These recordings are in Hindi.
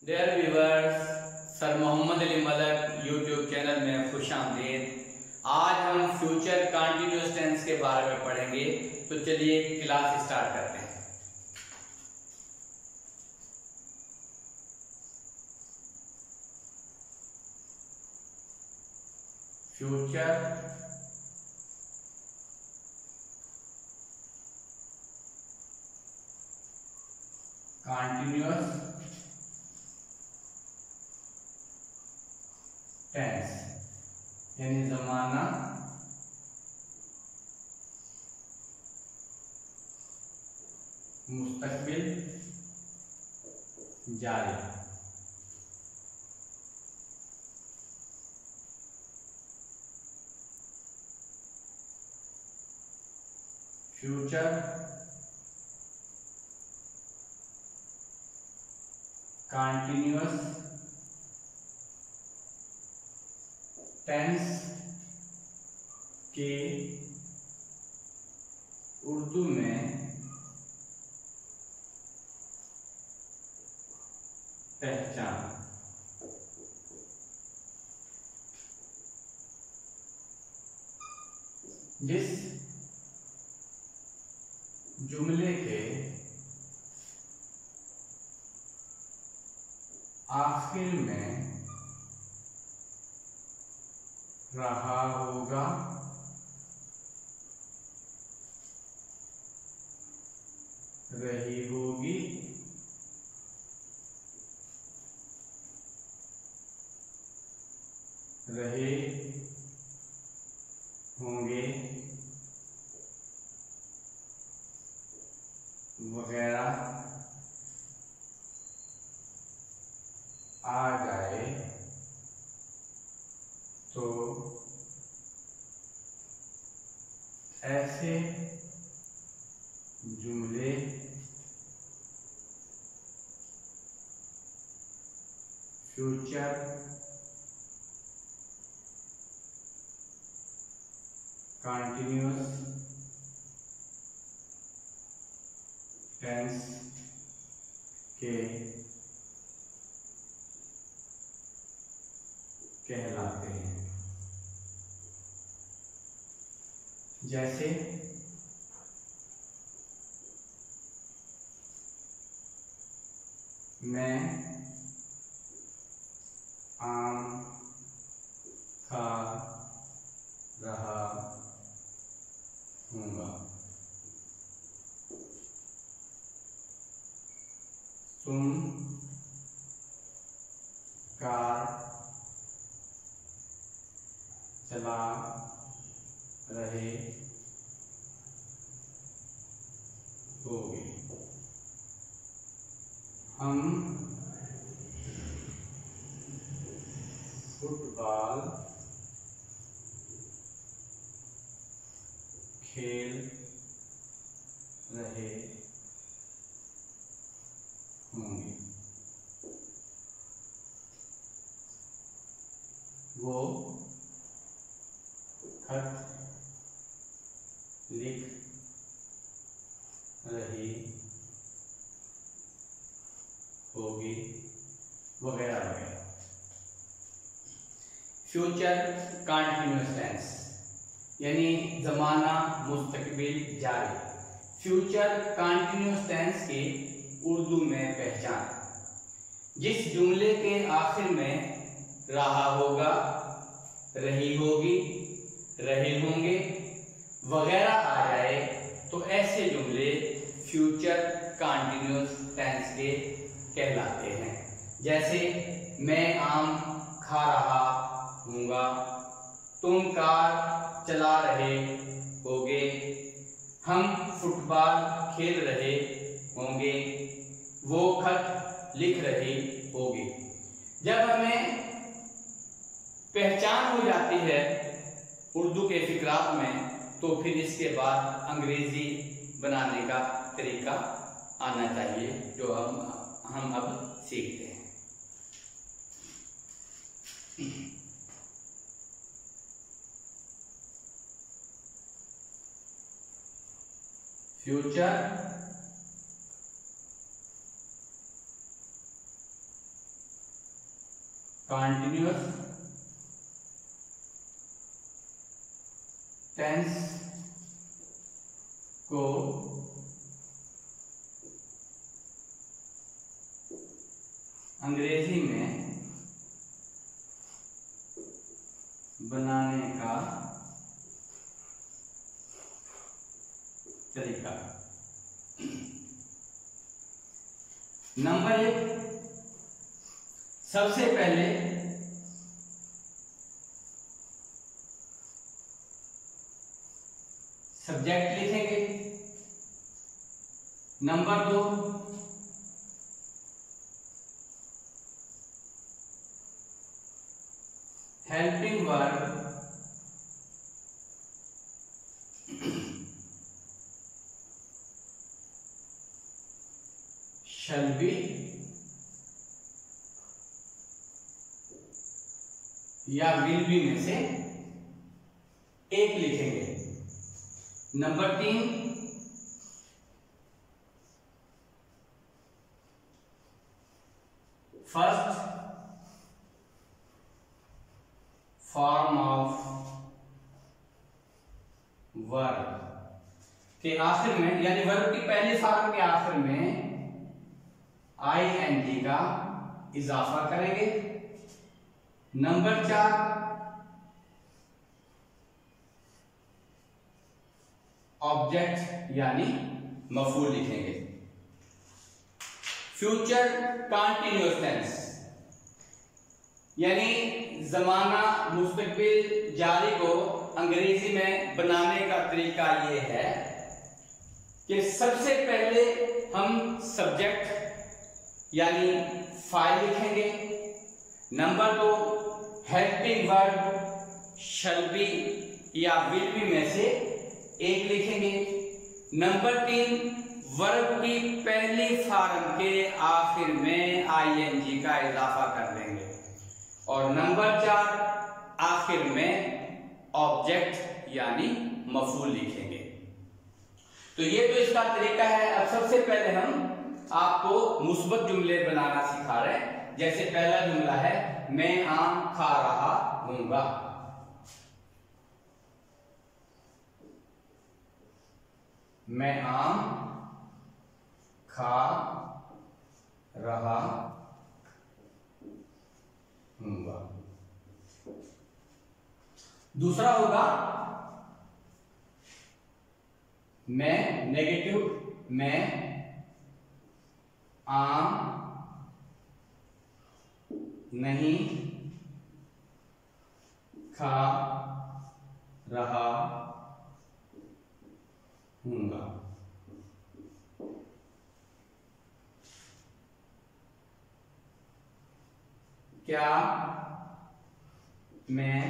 Dear viewers, sir Mohammad Ali Malak YouTube channel में खुशामदीद। आज हम फ्यूचर कंटीन्यूअस टेंस के बारे में पढ़ेंगे, तो चलिए क्लास स्टार्ट करते हैं। फ्यूचर कंटीन्यूअस टेंस यानी जमाना मुस्तकबिल जारी। फ्यूचर कंटीन्यूअस टेंस के उर्दू में पहचान। जिस जुमले के आखिर में रहा होगा, रही होगी, रहे होंगे वगैरह आ जाए तो ऐसे जुमले फ्यूचर कंटीन्यूअस टेंस के कहलाते हैं। जैसे मैं आम खा रहा हूँगा, तुम कार चला रहे होगे, हम फुटबॉल खेल रहे होंगे, वो खत लिख रही होगी, वगैरह वगैरह। फ्यूचर कंटीन्यूअस टेंस यानी जमाना मुस्तकबिल जारी। फ्यूचर कंटीन्यूअस टेंस की उर्दू में पहचान। जिस जुमले के आखिर में रहा होगा, रही होगी, रहे होंगे वगैरह आ जाए तो ऐसे जुमले फ्यूचर कंटीन्यूअस टेंस के कहलाते हैं। जैसे मैं आम खा रहा हूँगा, तुम कार चला रहे होगे, हम फुटबॉल खेल रहे होंगे, वो खत लिख रही होगी। जब हमें पहचान हो जाती है उर्दू के फिक्रात में, तो फिर इसके बाद अंग्रेजी बनाने का तरीका आना चाहिए, जो हम अब सीखते हैं। फ्यूचर कॉन्टिन्यूअस टेंस को अंग्रेजी में बनाने का तरीका। नंबर 1, सबसे पहले सब्जेक्ट लिखेंगे। Number 2, helping verb shall be या will be में से एक लिखेंगे। Number 3, first form of verb के आखिर में, यानी वर्ब की पहली फॉर्म के आखिर में ING का इजाफा करेंगे। नंबर 4, ऑब्जेक्ट यानी मफूल लिखेंगे। फ्यूचर कंटीन्यूअस टेंस यानी ज़माना मुस्तकबिल जारी को अंग्रेजी में बनाने का तरीका ये है कि सबसे पहले हम सब्जेक्ट यानी फाइल लिखेंगे। Number 2, helping verb shall be या विल बी में से एक लिखेंगे। नंबर 3, वर्ब की पहली फॉर्म के आखिर में ING का इजाफा कर देंगे। और नंबर 4, आखिर में ऑब्जेक्ट यानी मफूल लिखेंगे। तो ये तो इसका तरीका है। अब सबसे पहले हम आपको मुस्बत जुमले बनाना सिखा रहे हैं। जैसे पहला जुमला है, मैं आम खा रहा हूंगा। मैं आम खा रहा हूंगा। दूसरा होगा, मैं नेगेटिव, मैं आम नहीं खा रहा हूंगा। क्या मैं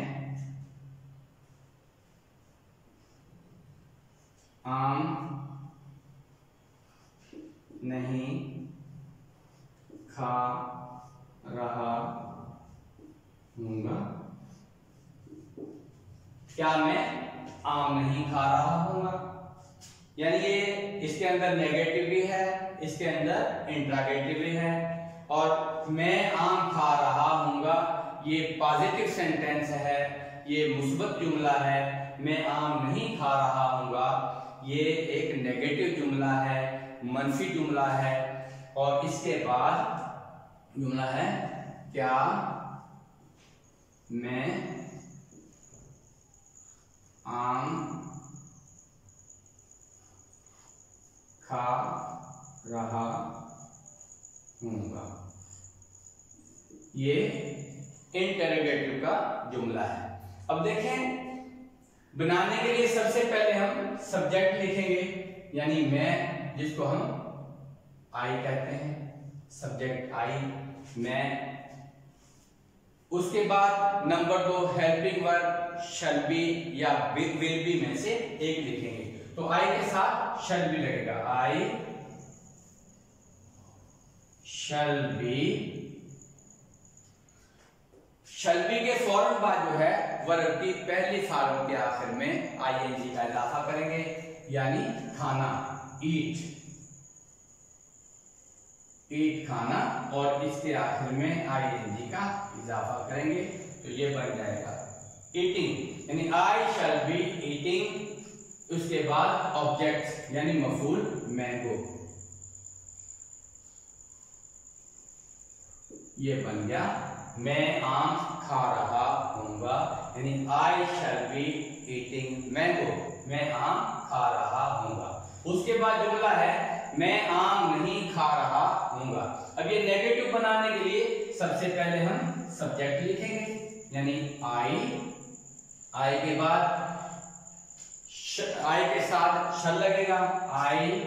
आम नहीं खा रहा हूंगा? क्या मैं आम नहीं खा रहा हूंगा? यानी ये इसके अंदर नेगेटिव भी है, इसके अंदर इंट्रागेटिव भी है। और मैं आम खा रहा हूंगा ये पॉजिटिव सेंटेंस है, ये मुस्बत जुमला है। मैं आम नहीं खा रहा हूंगा ये एक नेगेटिव जुमला है, मनफी जुमला है। और इसके बाद जुमला है, क्या मैं आम खा रहा हूंगा। ये इंटरोगेटिव का जुमला है। अब देखें, बनाने के लिए सबसे पहले हम सब्जेक्ट लिखेंगे, यानी मैं, जिसको हम आई कहते हैं, सब्जेक्ट आई, मैं। उसके बाद number 2 helping verb shall be या विल बी में से एक लिखेंगे। तो आई के साथ शैल बी लगेगा, आई शैल बी। शैल बी के फौरन बाद जो है वर्ब की पहली फॉर्म के आखिर में ING का इजाफा करेंगे, यानी खाना, ईट। ईट खाना, और इसके आखिर में आईएनजी का इजाफा करेंगे तो ये बन जाएगा ईटिंग, यानी आई शैल बी ईटिंग, उसके बाद ऑब्जेक्ट यानी मफूल मैंगो, ये बन गया मैं आम खा रहा हूँगा, यानी I shall be eating mango, मैं आम खा रहा हूँगा। उसके बाद जुमला है मैं आम नहीं खा रहा हूँगा। अब ये नेगेटिव बनाने के लिए सबसे पहले हम सब्जेक्ट लिखेंगे, यानी आई के बाद आई के साथ शल लगेगा, आई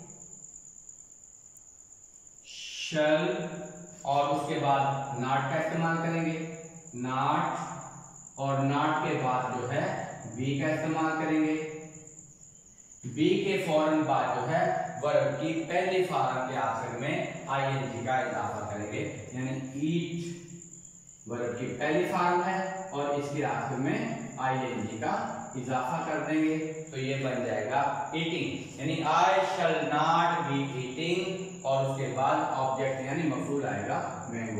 शल, और उसके बाद नॉट का इस्तेमाल करेंगे, नॉट, और नॉट के बाद जो है बी का इस्तेमाल करेंगे, बी के फौरन बाद जो है वर्ब की पहली फॉर्म के आखिर में आईएनजी का इजाफा करेंगे, यानी ईट वर्ब की पहली फॉर्म है और इसके आखिर में आईएनजी का इजाफा कर देंगे तो ये बन जाएगा ईटिंग, यानी I shall not be eating, और उसके बाद ऑब्जेक्ट यानी मफूल आएगा मैंगो,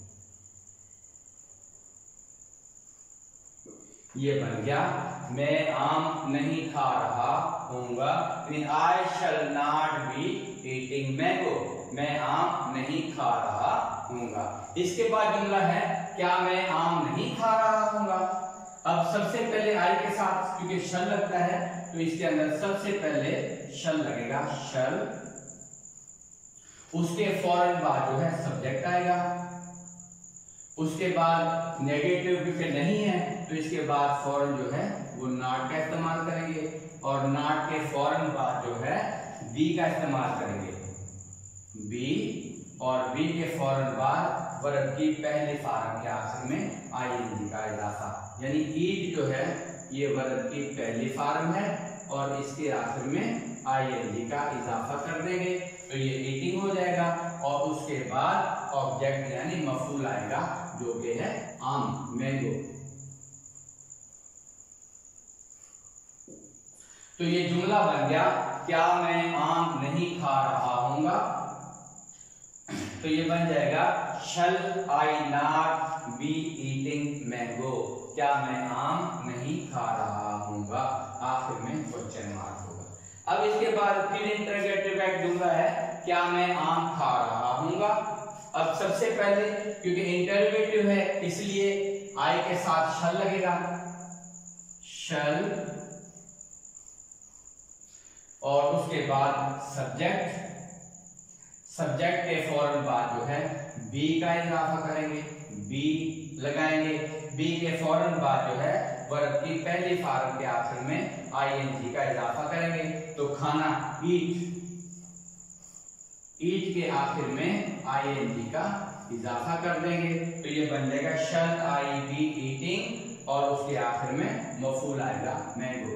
ये बन गया मैं आम नहीं खा रहा हूँगा, यानी I shall not be eating mango, मैं आम नहीं खा रहा हूँगा। इसके बाद जुमला है क्या मैं आम नहीं खा रहा हूँगा। अब सबसे पहले आई के साथ क्योंकि शल लगता है तो इसके अंदर सबसे पहले शल लगेगा, शल, उसके फौरन बाद जो है सब्जेक्ट आएगा, उसके बाद नेगेटिव क्योंकि नहीं है तो इसके बाद फौरन जो है वो नॉट का इस्तेमाल करेंगे, और नॉट के फौरन बाद जो है बी का इस्तेमाल करेंगे, बी, और बी के फौरन बाद वर्ब की पहले फॉर्म के आखिर में आईएनजी का इजाफा, यानी ईट जो है ये वर्ब की पहली फॉर्म है और इसके आखिर में आईएनजी का इजाफा कर देंगे तो ये ईटिंग हो जाएगा, और उसके बाद ऑब्जेक्ट यानी मफूल आएगा जो कि है आम, मैंगो। तो ये जुमला बन गया क्या मैं आम नहीं खा रहा हूँगा, तो ये बन जाएगा shall I not be eating mango, क्या मैं आम नहीं खा रहा हूँगा, आखिर में क्वेश्चन मार्क होगा। अब इसके बाद फिर इंटरोगेटिव एक जुमला है क्या मैं आम खा रहा हूँगा। अब सबसे पहले क्योंकि इंटरोगेटिव है इसलिए आई के साथ शल लगेगा, शल, और उसके बाद सब्जेक्ट, सब्जेक्ट के फौरन बाद जो है बी का इजाफा करेंगे, बी लगाएंगे, बी के फौरन बाद जो है वर्ब की पहली फॉर्म के आखिर में आईएनजी का इजाफा करेंगे तो खाना ईट, ईट के आखिर में आईएनजी का इजाफा कर देंगे तो ये बन जाएगा शल आई बी ईटिंग, और उसके आखिर में मफूल आएगा मैंगो।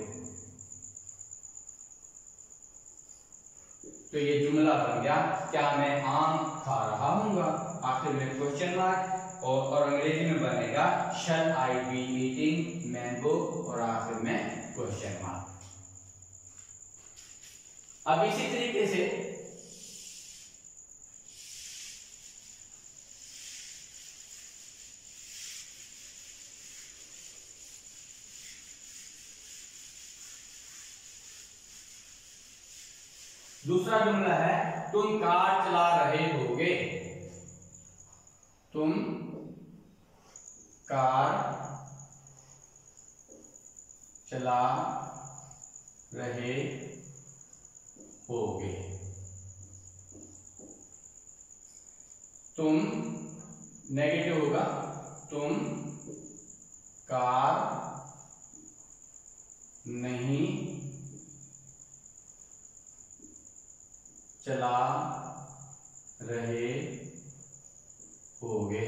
तो ये जुमला बन गया क्या मैं आम खा रहा हूँगा, आखिर में क्वेश्चन मार्क, और अंग्रेजी में बनेगा shall I be eating mango, और आखिर में क्वेश्चन मार्क। अब इसी तरीके से दूसरा जुमला है तुम कार चला रहे होगे, तुम कार चला रहे होगे, तुम नेगेटिव होगा, तुम कार नहीं चला रहे होगे।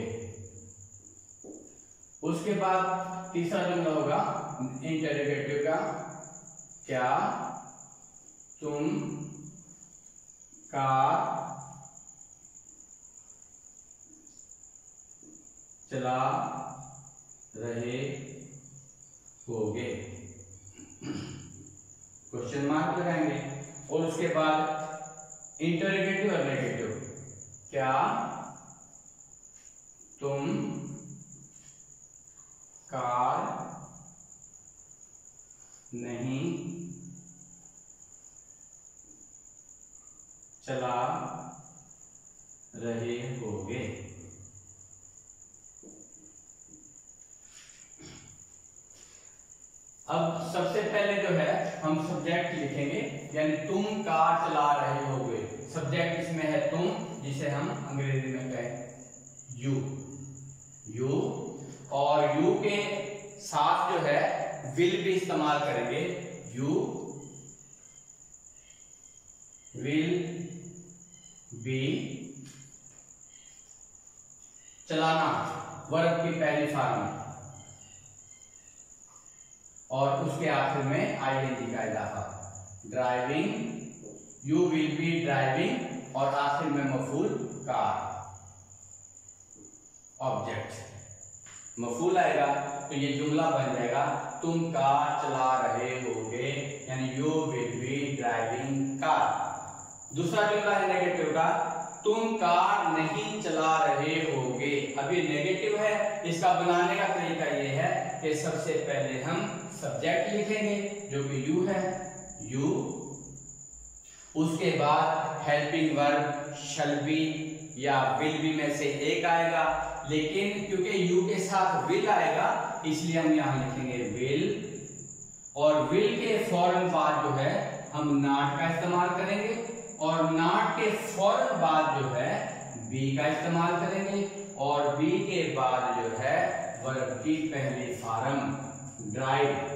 उसके बाद तीसरा जुमला होगा इंटरोगेटिव का क्या तुम कार चला रहे होगे, क्वेश्चन मार्क लगाएंगे, और उसके बाद इंटरोगेटिव और नेगेटिव क्या तुम कार नहीं चला रहे होगे। अब सबसे पहले जो है हम सब्जेक्ट लिखेंगे, यानी तुम कार चला रहे होगे। सब्जेक्ट इसमें है तुम, जिसे हम अंग्रेजी में कहें यू। यू और यू के साथ जो है विल भी इस्तेमाल करेंगे। यू विल बी, चलाना वर्ब की पहली फॉर्म, और उसके आखिर में आईएनजी का इजाफा। Driving, you will be driving, और आखिर में मफूल कार। ऑब्जेक्ट मफूल आएगा तो ये जुमला बन जाएगा तुम कार चला रहे होगे, यानी you will be driving car. दूसरा जुमला है नेगेटिव का, तुम कार नहीं चला रहे होगे। अब ये नेगेटिव है, इसका बनाने का तरीका ये है कि सबसे पहले हम सब्जेक्ट लिखेंगे जो कि यू है, यू। उसके बाद हेल्पिंग वर्ब शैल बी या विल बी में से एक आएगा, लेकिन क्योंकि यू के साथ विल आएगा इसलिए हम यहां लिखेंगे विल, और विल के फौरन बाद जो है हम नॉट का इस्तेमाल करेंगे, और नॉट के फौरन बाद जो है बी का इस्तेमाल करेंगे, और बी के बाद जो है वर्ब की पहली फॉर्म ड्राइव,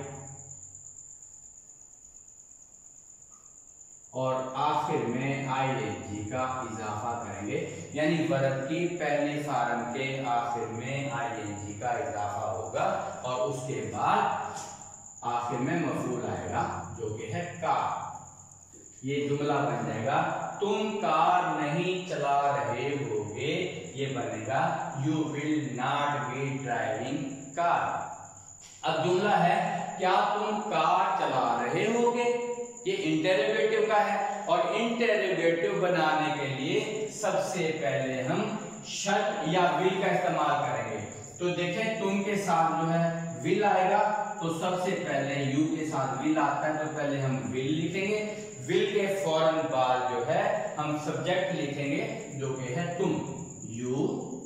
और आखिर में आईएनजी का इजाफा करेंगे, यानी वर्ब की पहली फॉर्म के आखिर में आईएनजी का इजाफा होगा, और उसके बाद आखिर में मफूल आएगा जो कि है कार। ये जुमला बन जाएगा तुम कार नहीं चला रहे होगे, ये बनेगा you will not be driving car. अब जुमला है क्या तुम कार चला रहे होगे, ये इंटेरोगेटिव का है, और इंटेरोगेटिव बनाने के लिए सबसे पहले हम शल या विल का इस्तेमाल करेंगे। तो देखें तुम के साथ जो है विल आएगा, तो सबसे पहले यू के साथ विल आता है, तो पहले हम विल लिखेंगे। विल के फौरन बाद जो है हम सब्जेक्ट लिखेंगे जो कि है तुम, यू,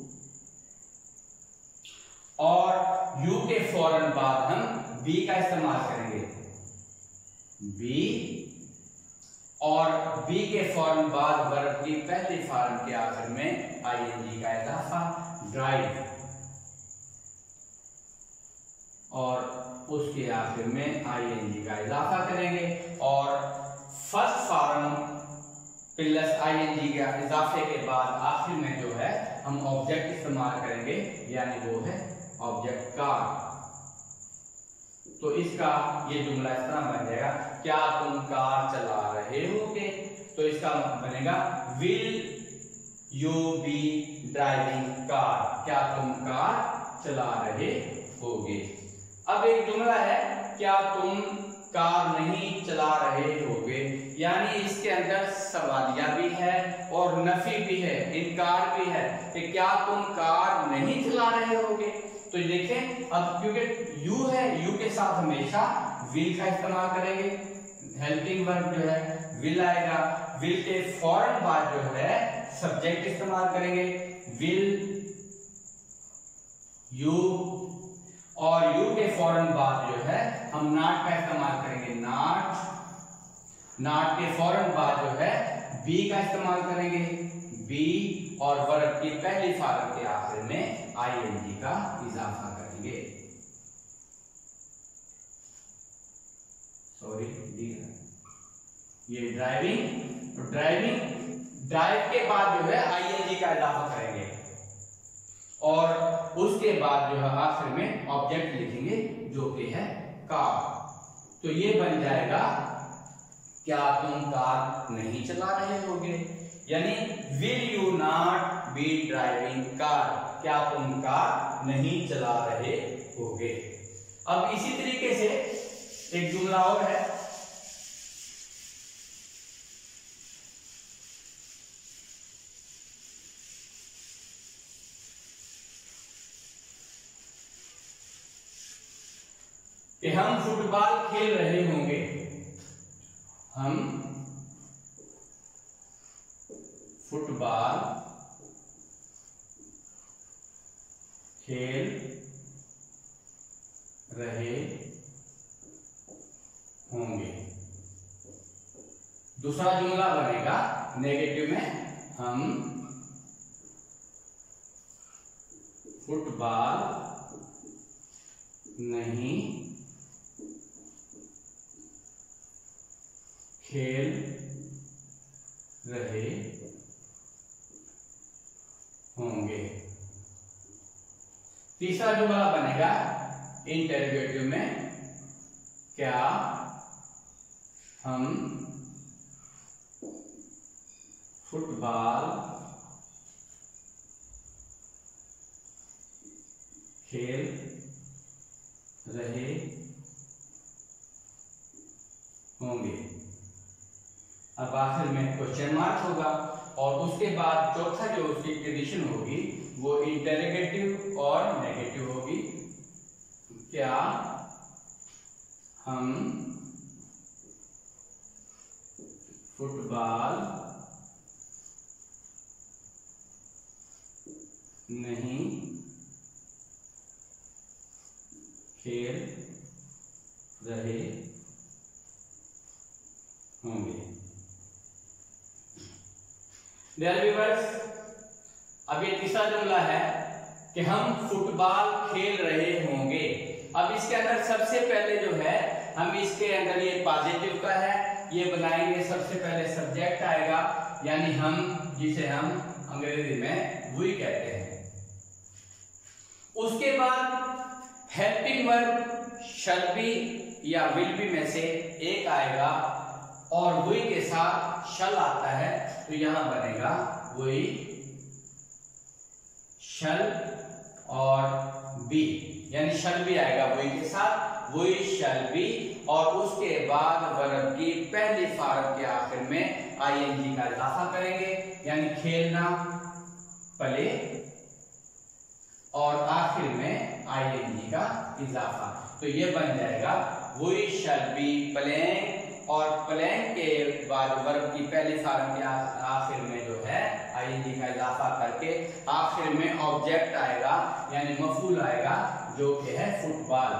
और यू के फौरन बाद हम बी का इस्तेमाल करेंगे, बी, और बी के फौरन बाद वर्ब की पहली फॉर्म के आखिर में आईएनजी का इजाफा ड्राइव, और उसके आखिर में आईएनजी का इजाफा करेंगे, और फर्स्ट फॉर्म प्लस आईएनजी के इजाफे के बाद आखिर में जो है हम ऑब्जेक्ट इस्तेमाल करेंगे, यानी वो है ऑब्जेक्ट कार। तो इसका ये जुमला इस तरह बन जाएगा क्या तुम कार चला रहे होगे, तो इसका बनेगा will you be driving car, क्या तुम कार चला रहे होगे। अब एक जुमला है क्या तुम कार नहीं चला रहे होगे, यानी इसके अंदर सवालिया भी है और नफी भी है, इनकार भी है कि क्या तुम कार नहीं चला रहे होगे। तो देखें अब क्योंकि यू है, यू के साथ हमेशा विल का इस्तेमाल करेंगे, हेल्पिंग वर्ब जो है विल आएगा, विल के फौरन बाद जो है सब्जेक्ट इस्तेमाल करेंगे विल यू, और यू के फौरन बाद जो है हम नॉट का इस्तेमाल करेंगे नॉट, नॉट के फौरन बाद जो है बी का इस्तेमाल करेंगे बी, और वर्ब की पहली फॉर्म के आखिर में आईएनजी का इजाफा करेंगे। सॉरी ये ड्राइविंग, तो ड्राइव के बाद जो है आईएनजी का इजाफा करेंगे, और उसके बाद जो है आखिर में ऑब्जेक्ट लिखेंगे जो कि है कार। तो ये बन जाएगा क्या तुम कार नहीं चला रहे होगे, यानी will you not be driving car, क्या तुम कार नहीं चला रहे होगे। अब इसी तरीके से एक जुमला और है कि हम फुटबॉल खेल रहे होंगे, हम फुटबॉल खेल रहे होंगे। दूसरा जुमला बनेगा नेगेटिव में, हम फुटबॉल नहीं खेल रहे होंगे। तीसरा जुमला बनेगा इंटरोगेटिव में, क्या हम फुटबॉल खेल रहे होंगे। अब आखिर में क्वेश्चन मार्क होगा और उसके बाद चौथा जो उसकी कंडीशन होगी वो इंटरोगेटिव और नेगेटिव होगी। क्या हम फुटबॉल नहीं खेल रहे होंगे। डियर व्यूअर्स, अब ये तीसरा जुमला है कि हम फुटबॉल खेल रहे होंगे। अब इसके अंदर सबसे पहले जो है हम इसके अंदर ये पॉजिटिव का है, ये बनाएंगे। सबसे पहले सब्जेक्ट आएगा, यानी हम, जिसे हम अंग्रेजी में वी कहते हैं। उसके बाद हेल्पिंग वर्ब शैल बी या विल बी में से एक आएगा और वी के साथ शल आता है, तो यहां बनेगा वी शल और बी, यानी शल बी आएगा वी के साथ, वी शल बी। और उसके बाद वर्ब की पहली फॉर्म के आखिर में आईएनजी का इजाफा करेंगे, यानी खेलना, प्ले, और आखिर में आईएनजी का इजाफा। तो ये बन जाएगा वी शैल बी प्लेइंग, और प्लेइंग के बाद वर्ब की पहली फॉर्म के आखिर में जो है आईएनजी का इजाफा करके आखिर में ऑब्जेक्ट आएगा, यानी मफूल आएगा, जो कि है फुटबॉल।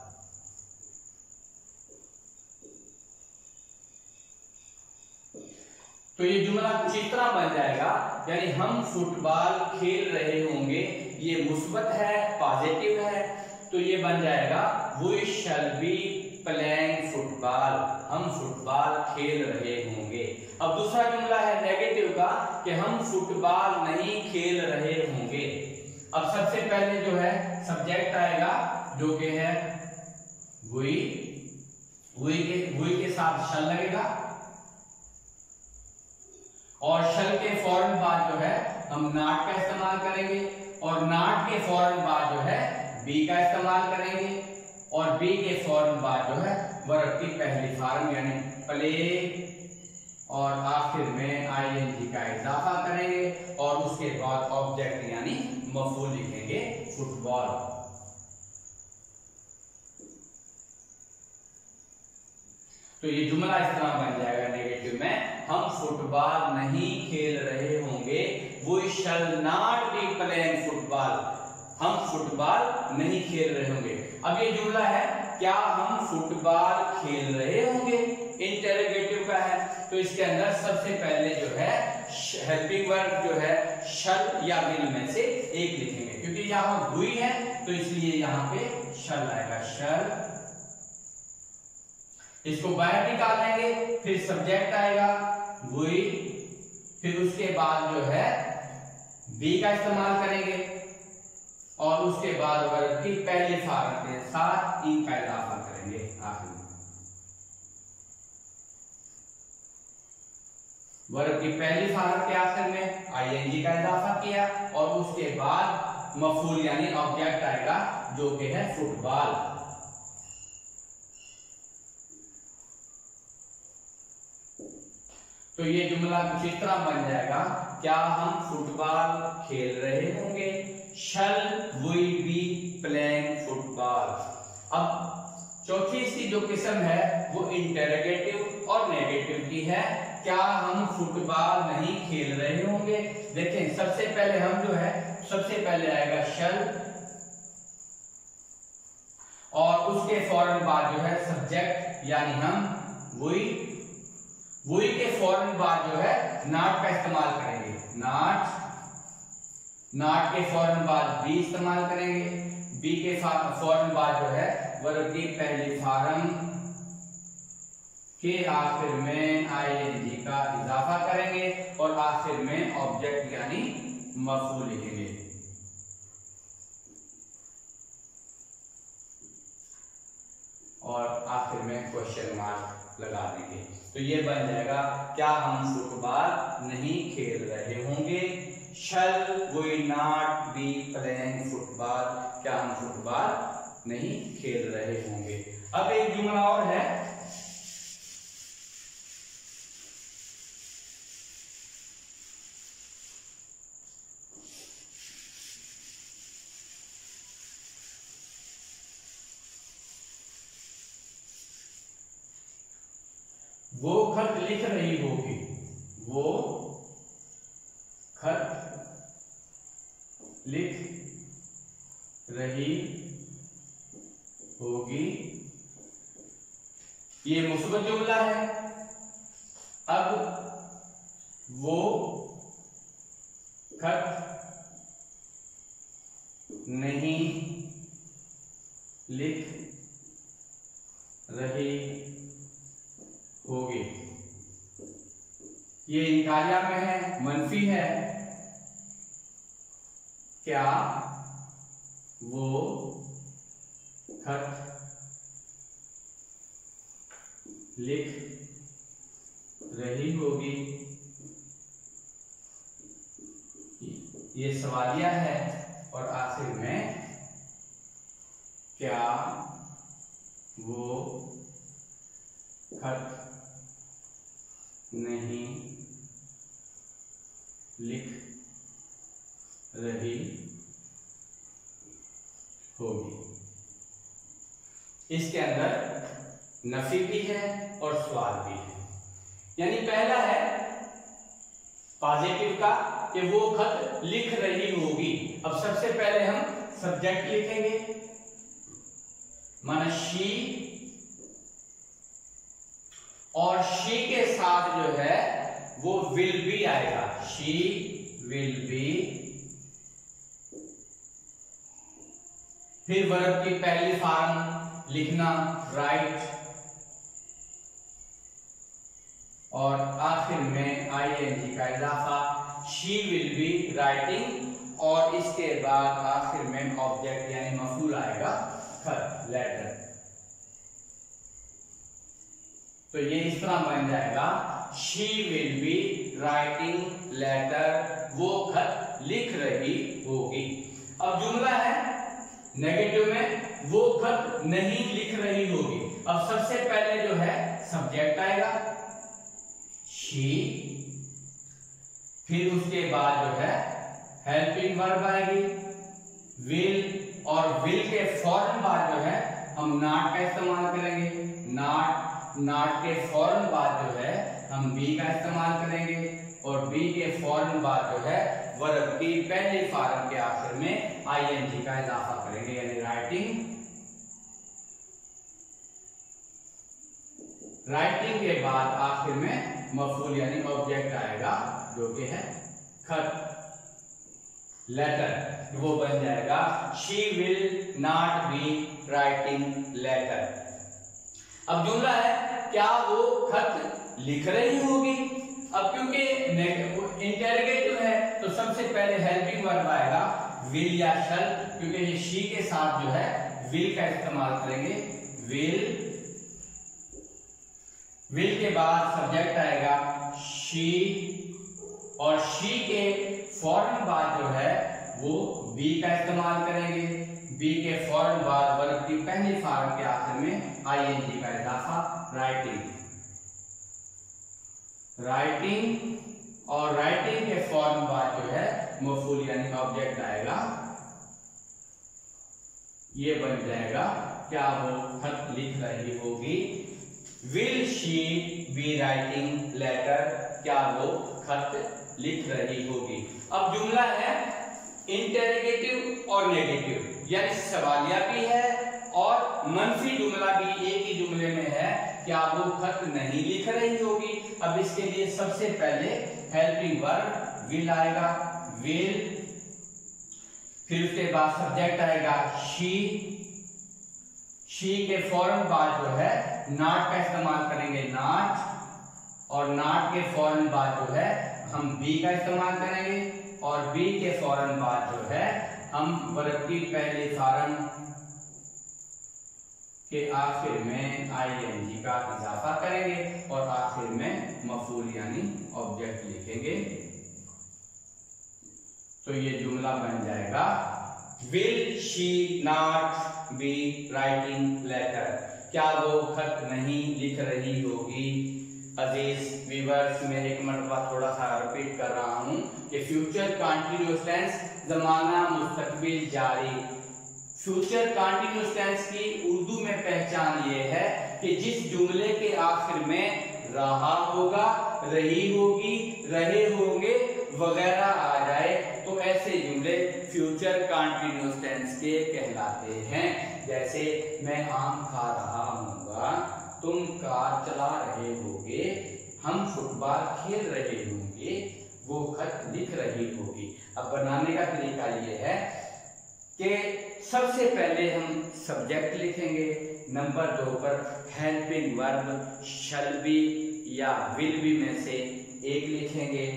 तो ये जुमला कुछ इस तरह बन जाएगा, यानी हम फुटबॉल खेल रहे होंगे, ये मुस्बत है, पॉजिटिव है, तो ये बन जाएगा we shall be playing football, हम फुटबॉल खेल रहे होंगे। अब दूसरा जुमला है नेगेटिव का कि हम फुटबॉल नहीं खेल रहे होंगे। अब सबसे पहले जो है सब्जेक्ट आएगा, जो कि है वी के साथ शल लगेगा, और शल के फौरन बाद जो है हम नॉट का इस्तेमाल करेंगे, और नॉट के फौरन बाद जो है बी का इस्तेमाल करेंगे, और बी के फौरन बाद जो है वर्ब की पहली फॉर्म यानी प्ले, और आखिर में आईएनजी का इजाफा करेंगे, और उसके बाद ऑब्जेक्ट यानी मफूल लिखेंगे फुटबॉल। तो ये जुमला इस तरह बन जाएगा नेगेटिव में, हम फुटबॉल नहीं खेल रहे होंगे, we shall not be playing football, हम फुटबॉल नहीं खेल रहे होंगे। अब ये जुमला है, क्या हम फुटबॉल खेल रहे होंगे, इंटरोगेटिव का है, तो इसके अंदर सबसे पहले जो है हेल्पिंग वर्ब जो है शल या विल में से एक लिखेंगे, क्योंकि यहाँ हुई है तो इसलिए यहाँ पे शल आएगा, शल। इसको बाहर निकाल लेंगे, फिर सब्जेक्ट आएगा वी, फिर उसके बाद जो है बी का इस्तेमाल करेंगे, और उसके बाद वर्ब की पहली फॉर्म के साथ इन का इजाफा करेंगे आखिर में। वर्ब की पहली फॉर्म के आखिर में आईएनजी का इजाफा किया, और उसके बाद मफूल यानी ऑब्जेक्ट आएगा, जो कि है फुटबॉल। तो ये जुमला कुछ इस तरह बन जाएगा, क्या हम फुटबॉल खेल रहे होंगे, shall we be playing football. अब किस्म है वो इंटरोगेटिव और नेगेटिव की है। क्या हम फुटबॉल नहीं खेल रहे होंगे? देखें, सबसे पहले हम जो है सबसे पहले आएगा शल, और उसके फौरन बाद जो है सब्जेक्ट यानी हम वही के फौरन बाद जो है नॉट का इस्तेमाल करेंगे। नॉट के फौरन बाद बी इस्तेमाल करेंगे। बी के फौरन बाद जो है वर्ब की पहली फॉर्म के आखिर में आईएनजी का इजाफा करेंगे और आखिर में ऑब्जेक्ट यानी मफूल लिखेंगे। और आखिर में क्वेश्चन मार्क लगा देंगे। तो ये बन जाएगा क्या हम फुटबॉल नहीं खेल रहे होंगे? Shall we not be playing football, क्या हम फुटबॉल नहीं खेल रहे होंगे? अब एक जुमला और है, वो खत लिख रही होगी। वो खत लिख रही होगी। ये मुस्बत जुमला है। अब वो खत नहीं लिख रही होगी। ये इनकारिया में है, मनफी है। क्या वो खत लिख रही होगी? ये सवालिया है। और आखिर में क्या वो खत नहीं लिख रही होगी। इसके अंदर नफी भी है और सवाल भी है। यानी पहला है पॉजिटिव का कि वो खत लिख रही होगी। अब सबसे पहले हम सब्जेक्ट लिखेंगे, माना शी, और शी के साथ जो है वो विल बी आएगा। शी विल बी, फिर वर्ब की पहली फॉर्म लिखना राइट, और आखिर में आईएनजी का इजाफा। शी विल बी राइटिंग, और इसके बाद आखिर में ऑब्जेक्ट यानी मफूल आएगा खत, लेटर। तो ये इस तरह बन जाएगा she will be writing letter, वो खत लिख रही होगी। अब जुमला है नेगेटिव में, वो खत नहीं लिख रही होगी। अब सबसे पहले जो है सब्जेक्ट आएगा शी, फिर उसके बाद जो है हेल्पिंग वर्ब आएगी विल, और विल के फौरन बाद जो है हम नॉट का इस्तेमाल करेंगे। नॉट के फौरन बाद जो है हम बी का इस्तेमाल करेंगे, और बी के फौरन बाद जो है वर्ब की पहली फॉर्म के आखिर में आईएनजी का इजाफा करेंगे, यानी राइटिंग। राइटिंग के बाद आखिर में मफूल यानी ऑब्जेक्ट आएगा जो कि है खत, लेटर। वो बन जाएगा she will not be writing letter. अब जुमला है क्या वो खत लिख रही होगी? अब क्योंकि इंटेरोगेटिव है तो सबसे पहले हेल्पिंग वर्ब आएगा विल या शल, क्योंकि ये शी के साथ जो है विल का इस्तेमाल करेंगे। विल के बाद सब्जेक्ट आएगा शी, और शी के फौरन बाद जो है वो बी का इस्तेमाल करेंगे। बी के फौरन बाद वर्ब की पहली फॉर्म के आखिर में आईएनजी का इजाफा, राइटिंग। और राइटिंग के फौरन बाद जो है मफूल यानी ऑब्जेक्ट आएगा, ये बन जाएगा क्या वो खत लिख रही होगी? Will she be writing letter? क्या वो खत लिख रही होगी? अब जुमला है इंटरोगेटिव और नेगेटिव, यानी सवालिया भी है और मंफी जुमला भी एक ही जुमले में है। क्या वो खत नहीं लिख रही होगी? अब इसके लिए सबसे पहले हेल्पिंग वर्ब विल आएगा, विल, फिर उसके बाद सब्जेक्ट आएगा शी, शी के फौरन बाद जो है नॉट का इस्तेमाल करेंगे, नॉट, और नॉट के फौरन बाद जो है हम बी का इस्तेमाल करेंगे, और बी के फौरन बाद जो है हम वर्ब की पहले फॉर्म के आखिर में आईएनजी का इजाफा करेंगे और आखिर में मफूल यानी ऑब्जेक्ट लिखेंगे। तो ये जुमला बन जाएगा will she not be writing letter? क्या वो खत नहीं लिख रही होगी? अजीज व्यूअर्स, मैं एक मरतबा थोड़ा सा रिपीट कर रहा हूं कि फ्यूचर कंटीन्यूअस टेंस ज़माना मुस्तकबिल जारी। फ्यूचर कंटीन्यूअस टेंस की उर्दू में पहचान ये है कि जिस जुमले के आखिर में रहा होगा, रही होगी, रहे होंगे वगैरह आ जाए तो ऐसे जुमले फ्यूचर कंटीन्यूअस टेंस के कहलाते हैं। जैसे मैं आम खा रहा हूँगा, तुम कार चला रहे होगे, हम फुटबॉल खेल रहे होंगे, वो खत लिख रही होगी। अब बनाने का तरीका ये है कि सबसे पहले हम सब्जेक्ट लिखेंगे, नंबर 2 पर हेल्पिंग वर्ब शैल बी या विल बी में से एक लिखेंगे,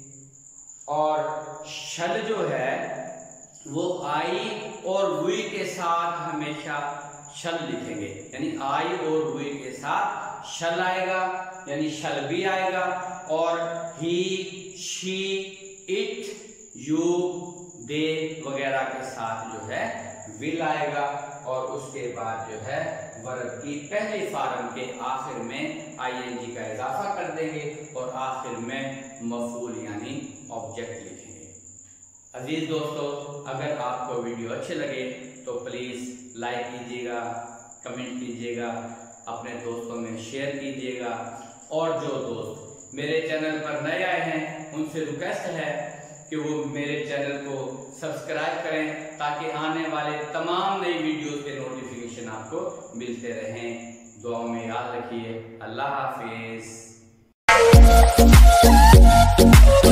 और शल जो है वो आई और वी के साथ हमेशा शल लिखेंगे, यानी आई और वी के साथ शल आएगा, यानी शल भी आएगा, और he, she, it, you, they वगैरह के साथ जो है विल आएगा, और उसके बाद जो है वर्ब की पहली फॉर्म के आखिर में आईएनजी का इजाफा कर देंगे और आखिर में मफूल यानी ऑब्जेक्ट लिखेंगे। अजीज दोस्तों, अगर आपको वीडियो अच्छे लगे तो प्लीज लाइक कीजिएगा, कमेंट कीजिएगा, अपने दोस्तों में शेयर कीजिएगा, और जो दोस्त मेरे चैनल पर नए आए हैं उनसे रिक्वेस्ट है कि वो मेरे चैनल को सब्सक्राइब करें ताकि आने वाले तमाम नई वीडियोस के नोटिफिकेशन आपको मिलते रहें। दुआ में याद रखिए। अल्लाह हाफिज।